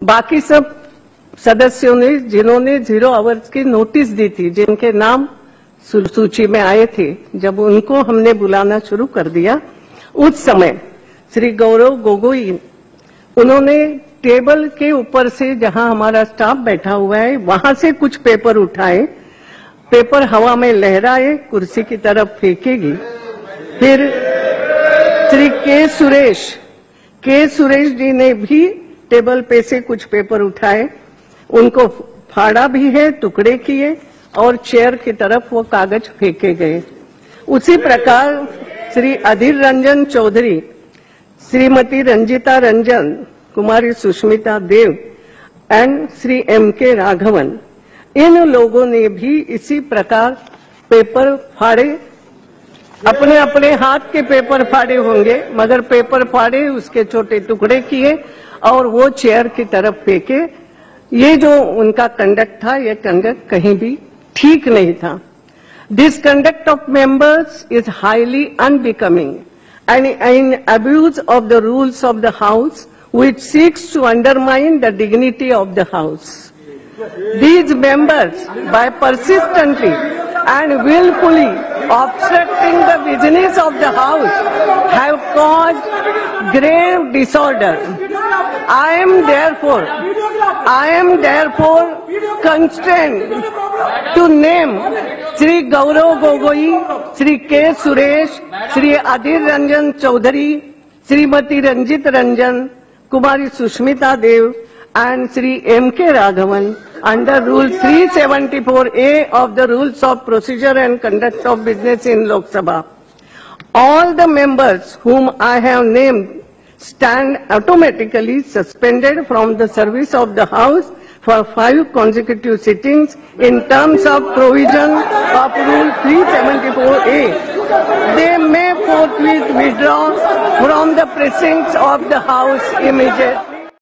बाकी सब सदस्यों ने जिन्होंने 0 आवर्स की नोटिस दी थी, जिनके नाम सूची में आए थे, जब उनको हमने बुलाना शुरू कर दिया, उस समय श्री गौरव गोगोई उन्होंने टेबल के ऊपर से, जहां हमारा स्टाफ बैठा हुआ है, वहां से कुछ पेपर उठाए, पेपर हवा में लहराए, कुर्सी की तरफ फेंकेगी। फिर श्री के सुरेश जी ने भी टेबल पे से कुछ पेपर उठाए, उनको फाड़ा भी है, टुकड़े किए और चेयर की तरफ वो कागज फेंके गए। उसी प्रकार श्री अधीर रंजन चौधरी, श्रीमती रंजीता रंजन, कुमारी सुष्मिता देव एंड श्री M.K. राघवन, इन लोगों ने भी इसी प्रकार पेपर फाड़े, अपने अपने हाथ के पेपर फाड़े होंगे, मगर पेपर फाड़े, उसके छोटे टुकड़े किए और वो चेयर की तरफ फेंके। ये जो उनका कंडक्ट था, ये कंडक्ट कहीं भी ठीक नहीं था। This conduct of members is highly unbecoming and in abuse of the rules of the House, which seeks to undermine the dignity of the House. These members, by persistently and willfully obstructing the business of the House, have caused grave disorder. I am therefore constrained to name Shri Gaurav Gogoi, Shri K. Suresh, Shri Adhir Ranjan Chowdhury, Srimati Ranjeet Ranjan, Kumari Sushmita Dev, and Shri M.K. Raghavan under Rule 374A of the Rules of Procedure and Conduct of Business in Lok Sabha. All the members whom I have named stand automatically suspended from the service of the House for 5 consecutive sittings in terms of provision of Rule 374A. They may forthwith withdraw from the precincts of the House immediately.